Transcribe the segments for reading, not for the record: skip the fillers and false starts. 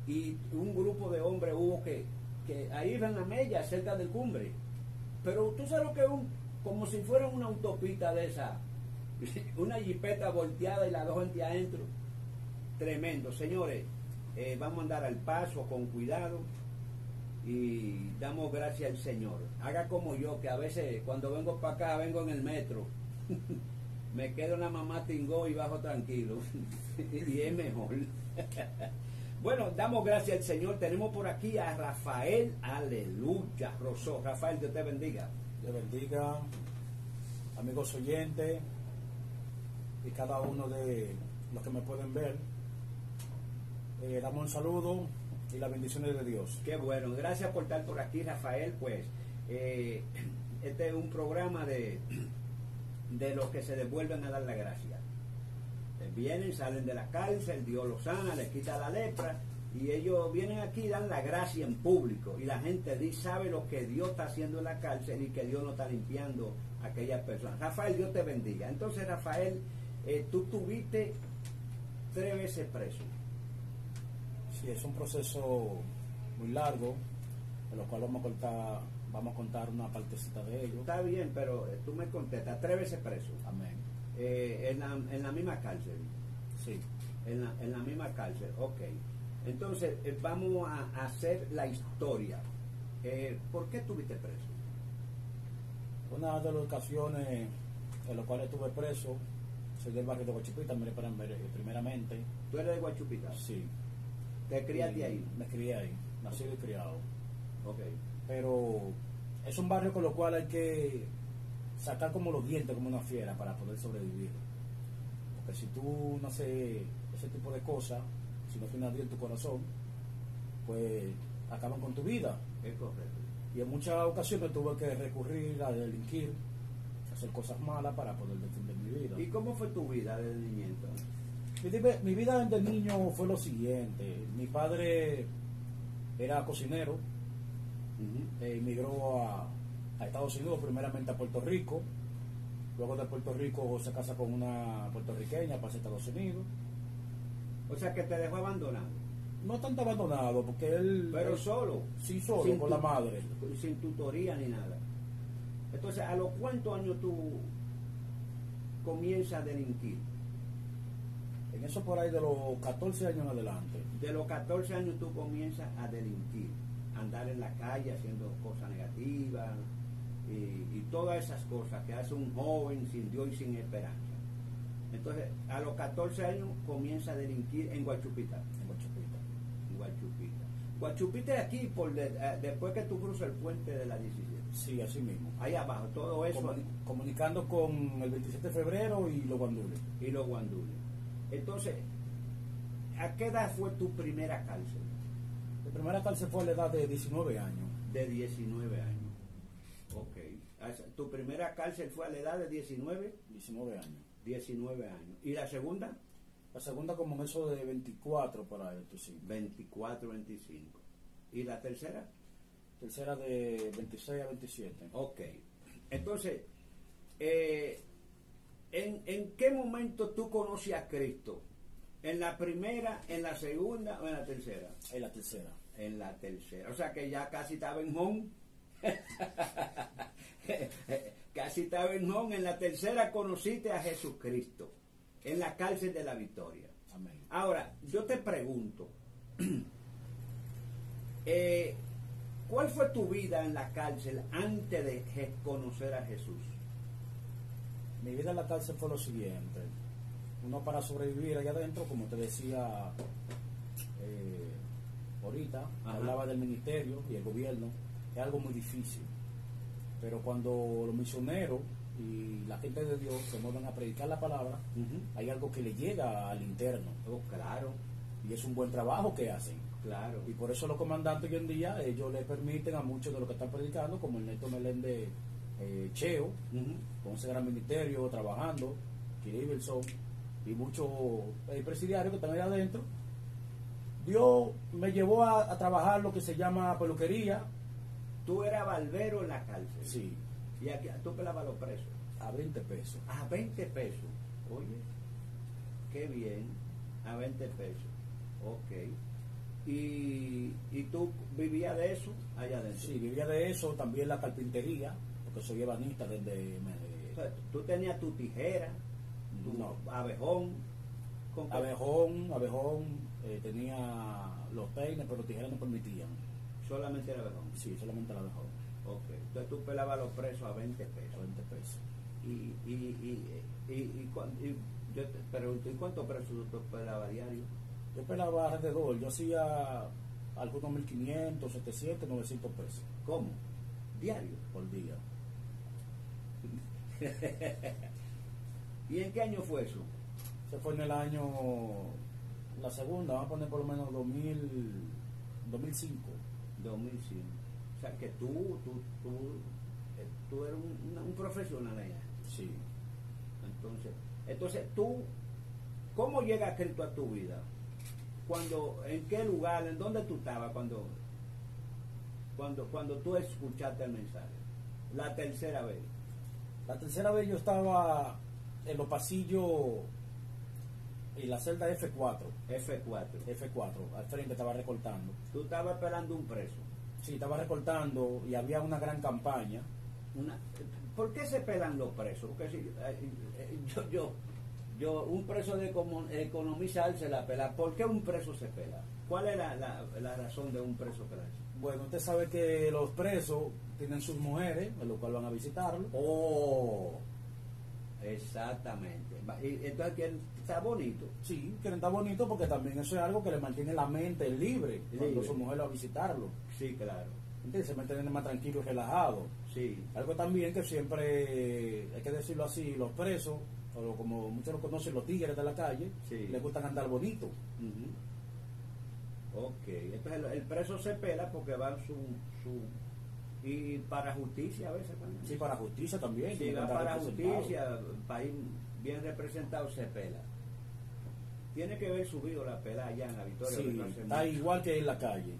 y un grupo de hombres hubo que ahí en la mella, cerca del cumbre. Pero tú sabes lo que es como si fuera una autopista de esa, una jipeta volteada y las dos gente adentro. Tremendo, señores. Vamos a andar al paso con cuidado y damos gracias al Señor. Haga como yo, que a veces cuando vengo para acá, vengo en el metro, me quedo en la mamá Tingó y bajo tranquilo, y es mejor. Bueno, damos gracias al Señor. Tenemos por aquí a Rafael, aleluya, Rosó. Rafael, Dios te bendiga. Dios bendiga, amigos oyentes y cada uno de los que me pueden ver. Damos un saludo y las bendiciones de Dios. Qué bueno, gracias por estar por aquí, Rafael. Pues este es un programa de los que se devuelven a dar la gracia. Vienen, salen de la cárcel, Dios los sana, les quita la lepra, y ellos vienen aquí y dan la gracia en público, y la gente sabe lo que Dios está haciendo en la cárcel y que Dios no está limpiando a aquellas personas. Rafael, Dios te bendiga. Entonces, Rafael, tú tuviste 3 veces preso. Sí, es un proceso muy largo, en lo cual vamos a contar una partecita de ello. Está bien, pero tú me contestas, 3 veces preso. Amén. En la misma cárcel. Sí. En la misma cárcel, ok. Entonces, vamos a hacer la historia. ¿Por qué estuviste preso? Una de las ocasiones en las cuales estuve preso, soy del barrio de Guachupita, primeramente. ¿Tú eres de Guachupita? Sí. ¿Te criaste ahí? Me crié ahí, nacido y criado. Ok. Pero es un barrio con lo cual hay que sacar como los dientes como una fiera para poder sobrevivir. Porque si tú no haces ese tipo de cosas, si no tienes Dios en tu corazón, pues acaban con tu vida. Es correcto. Y en muchas ocasiones tuve que recurrir a delinquir, a hacer cosas malas para poder defender mi vida. ¿Y cómo fue tu vida desde niñito? Mi vida desde niño fue lo siguiente. Mi padre era cocinero, emigró a Estados Unidos, primeramente a Puerto Rico. Luego de Puerto Rico se casa con una puertorriqueña para Estados Unidos. O sea, que te dejó abandonado. No tanto abandonado, porque él... Pero solo. Sí, solo, con la madre. Sin tutoría ni nada. Entonces, ¿a los cuántos años tú comienzas a delinquir? En eso por ahí de los 14 años en adelante. De los 14 años tú comienzas a delinquir, a andar en la calle haciendo cosas negativas y todas esas cosas que hace un joven sin Dios y sin esperanza. Entonces, a los 14 años comienza a delinquir en Guachupita. En Guachupita. En Guachupita. Guachupita es aquí, después que tú cruzas el puente de la 17. Sí, así mismo. Ahí abajo, todo eso. Comunicando con el 27 de febrero y los guandules. Y los guandules. Entonces, ¿a qué edad fue tu primera cárcel? Mi primera cárcel fue a la edad de 19 años. De 19 años. Ok. ¿Tu primera cárcel fue a la edad de 19? 19 años. 19 años. ¿Y la segunda? La segunda como en eso de 24 para el 24, 25. ¿Y la tercera? Tercera de 26 a 27. Ok. Entonces, ¿en qué momento tú conoces a Cristo? ¿En la primera, en la segunda o en la tercera? En la tercera. En la tercera. O sea que ya casi estaba en home. Casi estaba en home. En la tercera conociste a Jesucristo. En la cárcel de la Victoria. Amén. Ahora, yo te pregunto, ¿cuál fue tu vida en la cárcel antes de conocer a Jesús? Mi vida en la cárcel fue lo siguiente. Uno para sobrevivir allá adentro, como te decía ahorita, hablaba del ministerio y el gobierno, es algo muy difícil. Pero cuando los misioneros y la gente de Dios se mueven a predicar la palabra, hay algo que le llega al interno. Oh, claro. Y es un buen trabajo que hacen. Claro. Y por eso los comandantes hoy en día, ellos le permiten a muchos de los que están predicando, como el Neto Meléndez Cheo, con ese gran ministerio, trabajando, Kiribilson, y muchos presidiarios que están ahí adentro. Dios me llevó a trabajar lo que se llama peluquería. Tú eras barbero en la cárcel. Sí. Y aquí tú pelabas los presos. A 20 pesos. A 20 pesos. Oye, qué bien. A 20 pesos. Ok. y tú vivías de eso allá adentro. Sí, vivía de eso, también la carpintería, porque soy ebanista desde... O sea, tú tenías tu tijera, tu No. abejón. Abejón, tenía los peines, pero tijeras no permitían. Solamente el abejón. Sí, solamente el abejón. Ok. Entonces tú pelabas los presos a 20 pesos. 20 pesos. Yo te pregunto, ¿y cuántos presos tú pelabas diario? Yo pelaba alrededor, yo hacía algunos 1.500, 700, 900 pesos ¿Cómo? ¿Diario? por día. ¿Y en qué año fue eso? Se fue en el año, la segunda, vamos a poner por lo menos 2005. 2005. O sea, que tú eres un profesional allá. Sí. Entonces tú, ¿cómo llega Cristo a tu vida? ¿En qué lugar, en dónde tú estabas cuando tú escuchaste el mensaje? La tercera vez. La tercera vez yo estaba en los pasillos, en la celda F4. F4. Al frente estaba recortando. Tú estabas esperando un preso. Sí, estaba recortando y había una gran campaña. ¿Por qué se pelan los presos? Porque si, un preso de economizar se la pela. ¿Por qué un preso se pela? ¿Cuál es la razón de un preso pelarse? Bueno, usted sabe que los presos tienen sus mujeres, en lo cual van a visitarlo. Oh, exactamente. Y entonces quieren estar bonito. Sí, quieren estar bonito porque también eso es algo que le mantiene la mente libre cuando su mujer va a visitarlo. Sí, claro. Entonces se mantienen más tranquilo y relajado. Sí. Algo también que siempre, hay que decirlo así, los presos, o como muchos lo conocen, los tigres de la calle, sí, les gustan andar bonito. Ok, entonces el preso se pela porque va y para justicia a veces también. Sí, para justicia también. Si va para justicia, país bien representado, se pela. Tiene que haber subido la pela allá en la Victoria. Sí, está igual que en la calle.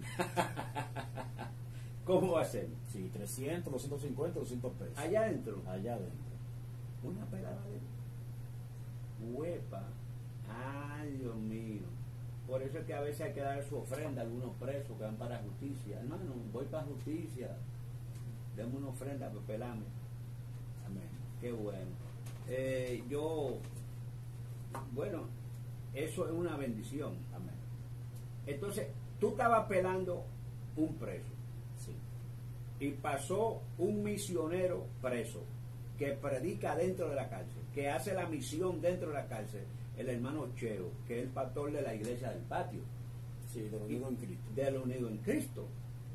¿Cómo va a ser? Sí, 300, 250, 200 pesos. Allá adentro. Allá adentro. Una pelada de huepa. Ay, Dios mío. Por eso es que a veces hay que dar su ofrenda a algunos presos que van para justicia. Hermano, voy para justicia. Deme una ofrenda para pelarme. Amén. Qué bueno. Bueno, eso es una bendición. Amén. Entonces, tú estabas pelando un preso. Sí. Y pasó un misionero preso que predica dentro de la cárcel, que hace la misión dentro de la cárcel, el hermano Cheo, que es el pastor de la iglesia del patio. Sí, de lo unido en Cristo. De lo unido en Cristo.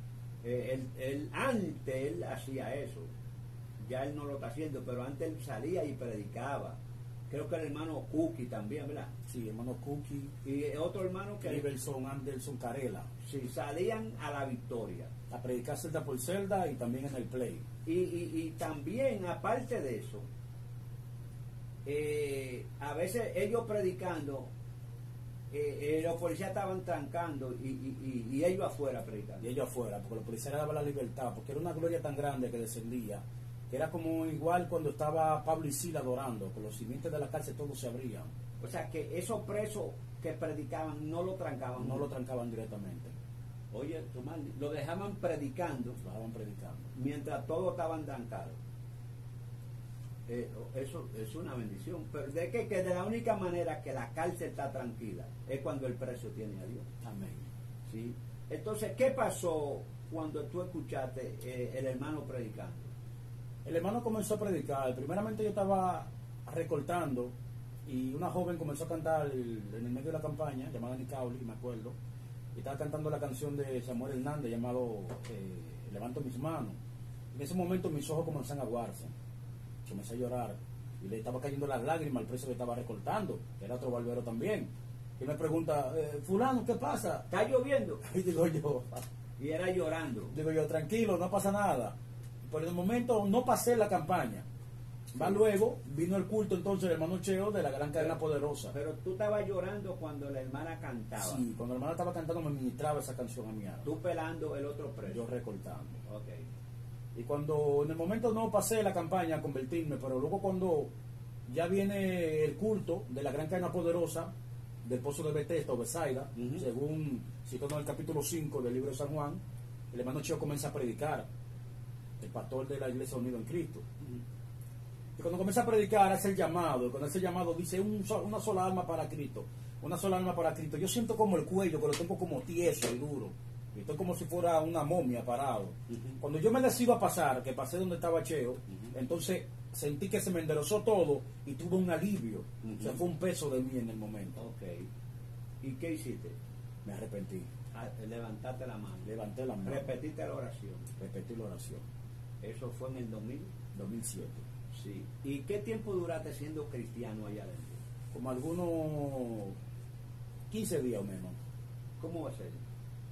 Antes él hacía eso. Ya él no lo está haciendo, pero antes él salía y predicaba. Creo que el hermano Cookie también, ¿verdad? Sí, hermano Cookie. Y otro hermano que... Anderson Carela. Sí, salían a la Victoria. A predicar celda por celda y también en el play. Y también, aparte de eso, a veces ellos predicando, los policías estaban trancando y ellos afuera predicando. Y ellos afuera, porque los policías daban la libertad, porque era una gloria tan grande que descendía, que era como igual cuando estaba Pablo y Sila adorando, con los cimientos de la cárcel todos se abrían. O sea que esos presos que predicaban no lo trancaban. No lo trancaban directamente. Oye, Tomás, lo dejaban predicando. Lo dejaban predicando. Mientras todos estaban trancados. Eso es una bendición. Pero de que de la única manera que la cárcel está tranquila es cuando el preso tiene a Dios. Amén. ¿Sí? Entonces, ¿qué pasó cuando tú escuchaste el hermano predicando? El hermano comenzó a predicar. Primeramente yo estaba recortando y una joven comenzó a cantar en el medio de la campaña, llamada Nicauli, me acuerdo, y estaba cantando la canción de Samuel Hernández llamado Levanto mis manos. En ese momento mis ojos comenzaron a aguarse, comencé a llorar y le estaba cayendo las lágrimas al preso que estaba recortando, que era otro barbero también. Y me pregunta, fulano, ¿qué pasa? ¿Está lloviendo? Y digo yo, y era llorando. Digo yo, tranquilo, no pasa nada. Por el momento no pasé la campaña. Va luego, vino el culto entonces el hermano Cheo de la Gran Cadena Poderosa. Pero tú estabas llorando cuando la hermana cantaba. Sí, cuando la hermana estaba cantando me ministraba esa canción a mi alma. Tú pelando el otro preso. Yo recortando. Okay. Y cuando en el momento no pasé la campaña a convertirme, pero luego cuando ya viene el culto de la Gran Cadena Poderosa, del pozo de Bethesda o Bethsaida, según citando en el capítulo 5 del libro de San Juan. El hermano Cheo comienza a predicar, el pastor de la Iglesia Unida en Cristo. Y cuando comienza a predicar, hace el llamado, y cuando hace el llamado dice una sola alma para Cristo, una sola alma para Cristo. Yo siento como el cuello, que lo tengo como tieso y duro, y estoy como si fuera una momia parado. Cuando yo me decido a pasar, que pasé donde estaba Cheo, entonces sentí que se me enderezó todo y tuve un alivio. O sea, fue un peso de mí en el momento. Ok. ¿Y qué hiciste? Me arrepentí. Levantaste la mano. Levanté la mano. Repetiste la oración. Repetí la oración. Eso fue en el 2007. Sí. ¿Y qué tiempo duraste siendo cristiano allá adentro? Como algunos 15 días o menos. ¿Cómo va a ser?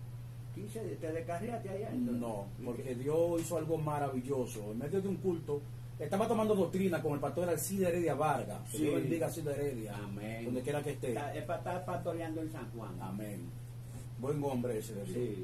15 días. ¿Te descarriaste allá adentro? No, porque Dios hizo algo maravilloso. En medio de un culto, estaba tomando doctrina con el pastor Alcide Heredia Vargas. Que Dios bendiga a Alcide Heredia. Amén. Donde quiera que esté. Es para estar pastoreando en San Juan. Amén. Buen hombre ese de Dios. Sí.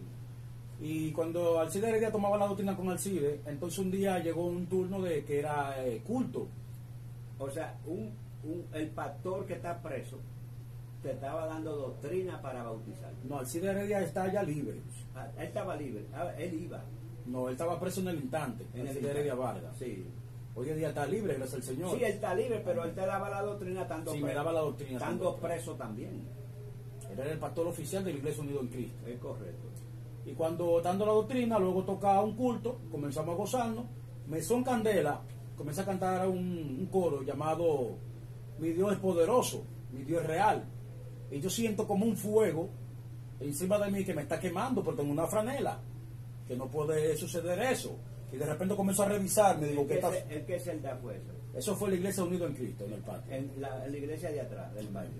Y cuando Alcide Heredia tomaba la doctrina con Alcide, entonces un día llegó un turno de que era culto. O sea, el pastor que está preso te estaba dando doctrina para bautizar. No, Alcide Heredia está ya libre. Él estaba libre, él iba. No, él estaba preso en el instante, en Alcide Heredia Vargas. Sí. Hoy en día está libre, gracias al Señor. Sí, él está libre, pero él te daba la doctrina estando sí, preso. me daba la doctrina. Estando preso también. Él era el pastor oficial de la Iglesia Unida en Cristo. Es correcto. Y cuando dando la doctrina, luego tocaba un culto, comenzamos a gozarnos. Mesón Candela comienza a cantar un coro llamado Mi Dios es poderoso, mi Dios es real. Y yo siento como un fuego encima de mí que me está quemando, pero tengo una franela, que no puede suceder eso. Y de repente comienzo a revisar, me digo, ¿qué está? ¿El qué celda fue eso? Eso fue la Iglesia Unida en Cristo, en el patio. En la iglesia de atrás, del barrio.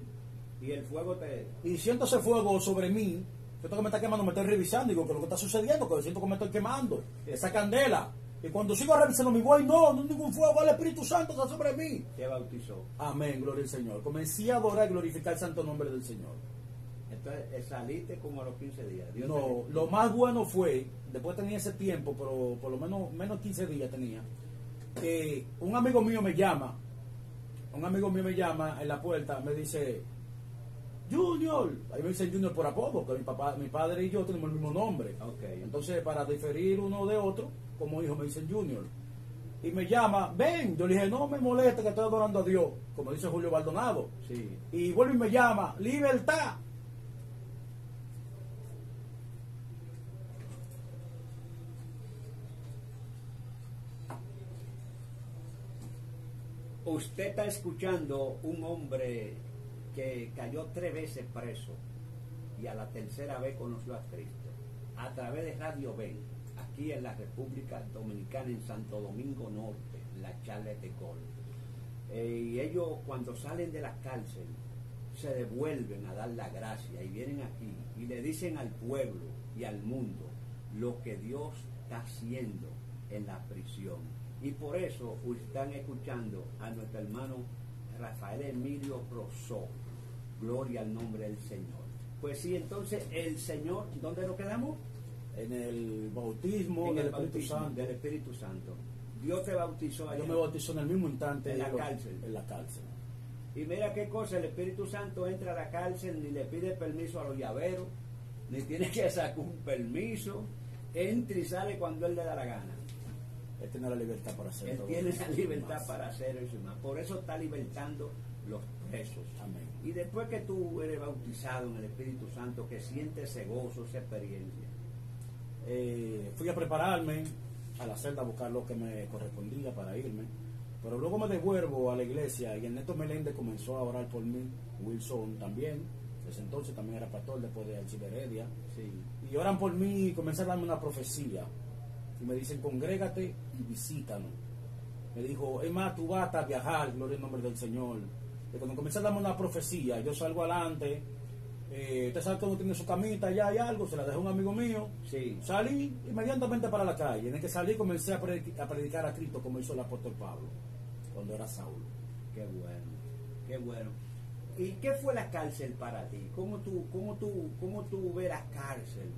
Y el fuego Y siento ese fuego sobre mí. Siento que me está quemando, me estoy revisando, digo, ¿qué es lo que está sucediendo? Que siento que me estoy quemando, esa candela. Y cuando sigo revisando mi voy, no hay ningún fuego, el Espíritu Santo está sobre mí. Te bautizó. Amén, gloria al Señor. Comencé a adorar y glorificar el santo nombre del Señor. Entonces saliste como a los 15 días. No, lo más bueno fue, después tenía ese tiempo, pero por lo menos 15 días tenía, que un amigo mío me llama en la puerta, me dice, Junior, ahí me dicen Junior por apodo, porque mi padre y yo tenemos el mismo nombre. Okay. Entonces, para diferir uno de otro, como hijo me dicen Junior. Y me llama, ven, yo le dije, no me molesta que estoy adorando a Dios, como dice Julio Baldonado. Sí. Y vuelve y me llama, libertad. Usted está escuchando un hombre que cayó 3 veces preso y a la tercera vez conoció a Cristo a través de Radio Ben, aquí en la República Dominicana, en Santo Domingo Norte, la Charles de Gaulle. Y ellos cuando salen de la cárcel se devuelven a dar la gracia y vienen aquí y le dicen al pueblo y al mundo lo que Dios está haciendo en la prisión. Y por eso están escuchando a nuestro hermano Rafael Emilio Rosó. Gloria al nombre del Señor. Pues sí, entonces el Señor, ¿dónde nos quedamos? En el bautismo En del el Espíritu Santo. del Espíritu Santo. Dios te bautizó allá. Yo me bautizó en el mismo instante. En la cárcel. En la cárcel. Y mira qué cosa, el Espíritu Santo entra a la cárcel, ni le pide permiso a los llaveros, ni tiene que sacar un permiso, entra y sale cuando él le da la gana. Él tiene la libertad para hacer Él todo tiene eso la libertad para hacer eso y más. Por eso está libertando los presos. Amén. Y después que tú eres bautizado en el Espíritu Santo, que sientes ese gozo, esa experiencia. Fui a prepararme a la celda a buscar lo que me correspondía para irme. Pero luego me devuelvo a la iglesia y Ernesto Meléndez comenzó a orar por mí. Wilson también. Desde entonces también era pastor después de Alcide Heredia. Sí. Y oran por mí y comienzan a darme una profecía. Y me dicen, congrégate y visítanos. Me dijo, es más, tú vas a viajar, gloria al nombre del Señor. Y cuando comienza a darme una profecía, yo salgo adelante. Usted sabe que uno tiene su camita, allá hay algo, se la dejó un amigo mío. Sí. Salí inmediatamente para la calle. En el que salí comencé a predicar a Cristo como hizo el apóstol Pablo cuando era Saulo. Qué bueno, qué bueno. ¿Y qué fue la cárcel para ti? ¿Cómo tú ves la cárcel?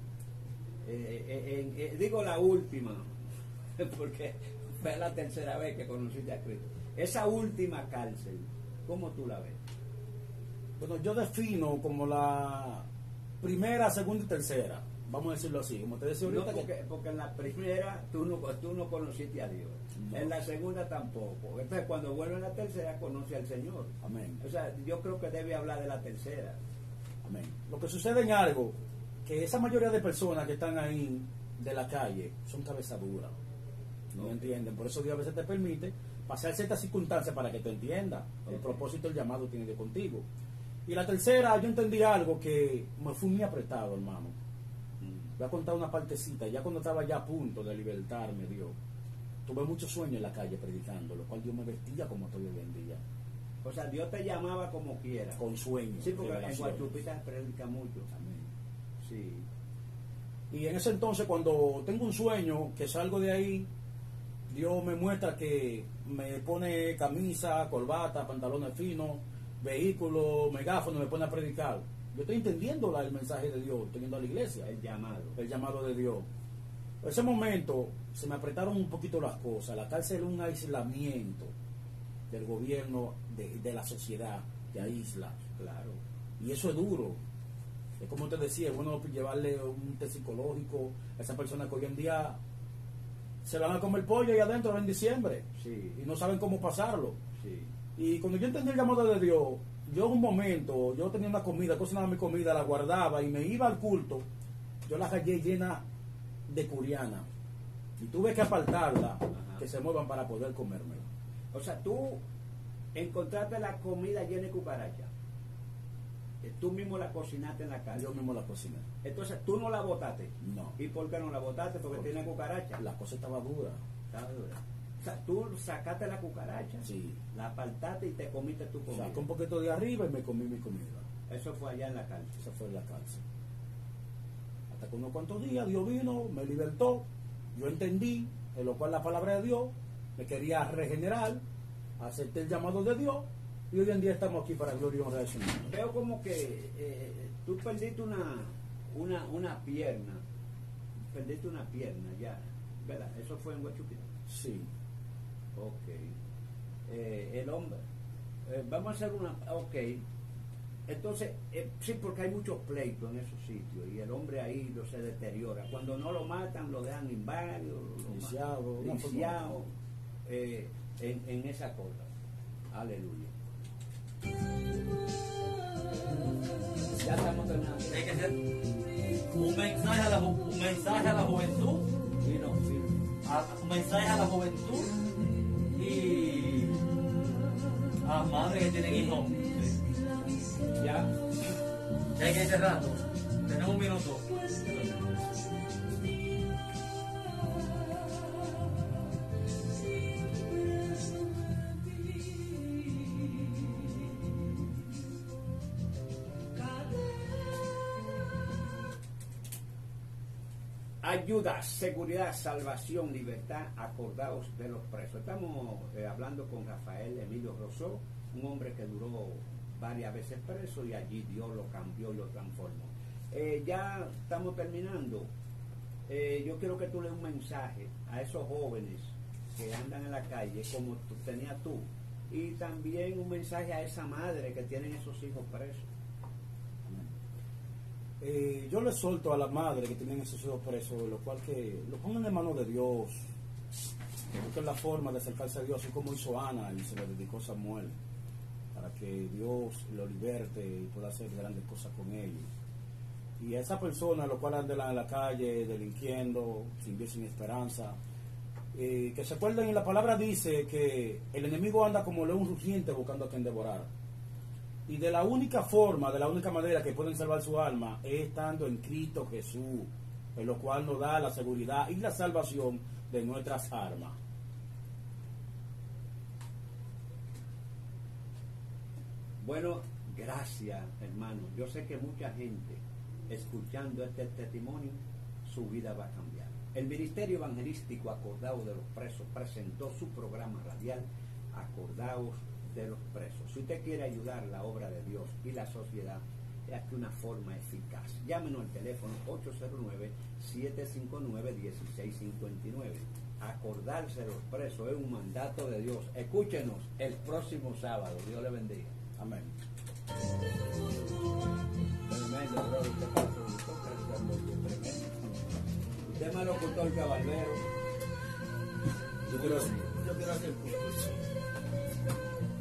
Digo la última, porque fue la tercera vez que conociste a Cristo. Esa última cárcel, ¿cómo tú la ves? Bueno, yo defino como la primera, segunda y tercera, vamos a decirlo así, como te decía No, ahorita. porque en la primera tú no conociste a Dios, No. en la segunda tampoco. Entonces cuando vuelve a la tercera conoce al Señor. Amén. O sea, yo creo que debe hablar de la tercera. Amén. Lo que sucede en algo, que esa mayoría de personas que están ahí de la calle son cabezaduras, no Ok. entienden. Por eso Dios a veces te permite pasar ciertas circunstancias para que te entiendas el Ok. propósito, el llamado tiene Dios contigo. Y la tercera, yo entendí algo que me fue muy apretado, hermano. Voy a contar una partecita. Ya cuando estaba ya a punto de libertarme, Dios, tuve mucho sueño en la calle predicando, lo cual Dios me vestía como estoy hoy en día, O sea, Dios te llamaba como quiera. con sueños. Sí, porque en revelaciones. Guachupita se predica mucho. Amén. Sí. Y en ese entonces, cuando tengo un sueño, que salgo de ahí, Dios me muestra que me pone camisa, corbata, pantalones finos, vehículo, megáfono, me pone a predicar. Yo estoy entendiendo el mensaje de Dios, estoy yendo a la iglesia, El llamado. el llamado de Dios. En ese momento se me apretaron un poquito las cosas. La cárcel es un aislamiento del gobierno, de la sociedad, te aísla. Claro. Y eso es duro. Es como te decía, es bueno llevarle un test psicológico a esa persona que hoy en día se van a comer pollo ahí adentro en diciembre Sí. y no saben cómo pasarlo. Sí. Y cuando yo entendí el llamado de Dios, yo en un momento, yo tenía una comida, cocinaba mi comida, la guardaba y me iba al culto, yo la hallé llena de curiana y tuve que apartarla, Ajá. que se muevan para poder comérmela. O sea, tú encontraste la comida llena de cucaracha. Tú mismo la cocinaste en la casa. Yo mismo la cociné. Entonces tú no la botaste. No, ¿Y por qué no la botaste? Porque tiene cucaracha. la cosa estaba dura. Estaba dura. O sea, tú sacaste la cucaracha, Sí. la apartaste y te comiste tu comida. Saqué un poquito de arriba y me comí mi comida. Eso fue allá en la cárcel. Esa fue en la cárcel. Hasta que unos cuantos días Dios vino, me libertó, yo entendí, en lo cual la palabra de Dios me quería regenerar, acepté el llamado de Dios y hoy en día estamos aquí para gloria y honra de su nombre. Veo como que tú perdiste una pierna. Perdiste una pierna ya. ¿Verdad? Eso fue en Guachupita. Sí, Ok. El hombre. Vamos a hacer una. Ok. Entonces, sí, porque hay muchos pleitos en esos sitios y el hombre ahí se deteriora. Cuando no lo matan, lo dejan inválido, Lisiado, una forma- lisiado, en esa cosa. Aleluya. Ya estamos terminando. Hay que hacer un mensaje a un mensaje a la juventud, Sí, no, sí. un mensaje a la juventud y a las madres que tienen hijos. Ya. Ya hay que ir cerrando. Tenemos un minuto. Ayuda, seguridad, salvación, libertad, acordaos de los presos. Estamos hablando con Rafael Emilio Rosó, un hombre que duró varias veces preso y allí Dios lo cambió y lo transformó. Ya estamos terminando. Yo quiero que tú leas un mensaje a esos jóvenes que andan en la calle como tú tenías tú, y también un mensaje a esa madre que tienen esos hijos presos. yo le solto a las madres que tienen esos hijos presos, lo cual que lo pongan en manos de Dios, que busquen la forma de acercarse a Dios, así como hizo Ana y se le dedicó Samuel, para que Dios lo liberte y pueda hacer grandes cosas con ellos. Y a esa persona, lo cual anda en la calle delinquiendo, sin Dios, sin esperanza, que se acuerden, y la palabra dice que el enemigo anda como león rugiente buscando a quien devorar. Y de la única forma, de la única manera que pueden salvar su alma es estando en Cristo Jesús, en lo cual nos da la seguridad y la salvación de nuestras almas. Bueno, gracias, hermano. Yo sé que mucha gente, escuchando este testimonio, su vida va a cambiar. El Ministerio Evangelístico Acordaos de los Presos presentó su programa radial Acordaos de los Presos. Si usted quiere ayudar la obra de Dios y la sociedad, es aquí una forma eficaz. Llámenos al teléfono 809-759-1659. Acordarse de los presos es un mandato de Dios. Escúchenos el próximo sábado. Dios le bendiga. Amén. Tremendo, bro. Usted pasó, tremendo. Usted es más locutor que Barbero. Yo quiero hacer curso.